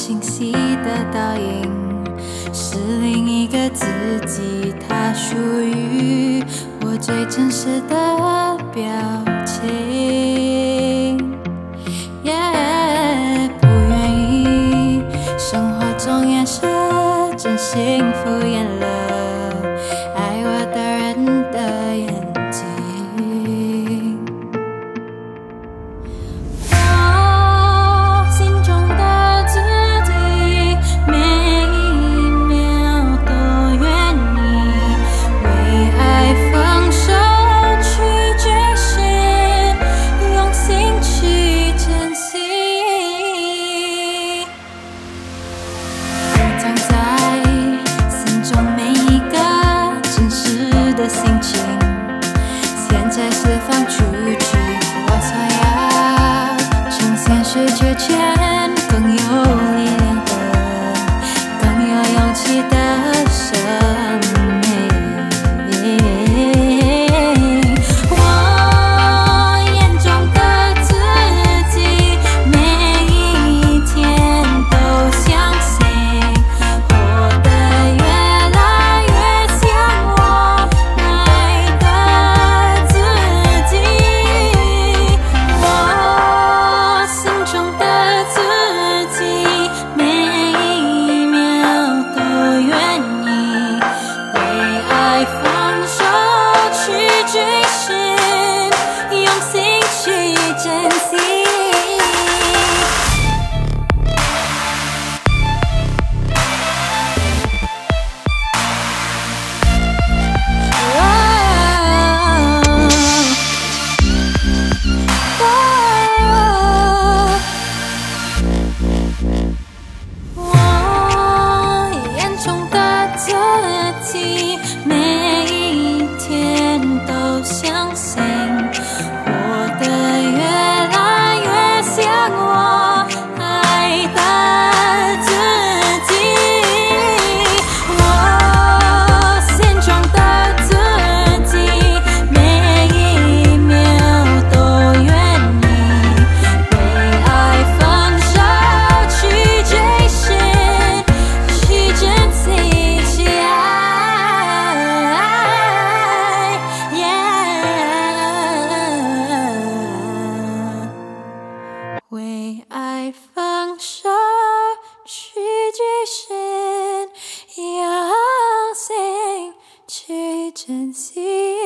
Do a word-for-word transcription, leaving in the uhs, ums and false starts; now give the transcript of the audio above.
清晰的倒影，是另一个自己，它属于我最真实的表情。Yeah， 不愿意生活中掩饰真心敷衍了爱我的人的眼睛。我心中的自己，每一秒都愿意为爱放手去追寻，用心去珍惜。我藏在心中每一个真实的心情，现在释放出去，我想要呈现世界前更有力量的、更有勇气的生命。我眼中的自己，每一天都相信，活得越来越像我爱的自己。我心中的自己，每一秒都愿意为爱放手去追寻，用心去珍惜。我眼中的自己，每一天都相信，活得越来越像我爱的自己。我心中的自己，每一秒都愿意为爱放手去追寻，去珍惜，去爱。Yeah， 为爱放手去追寻，用心去珍惜。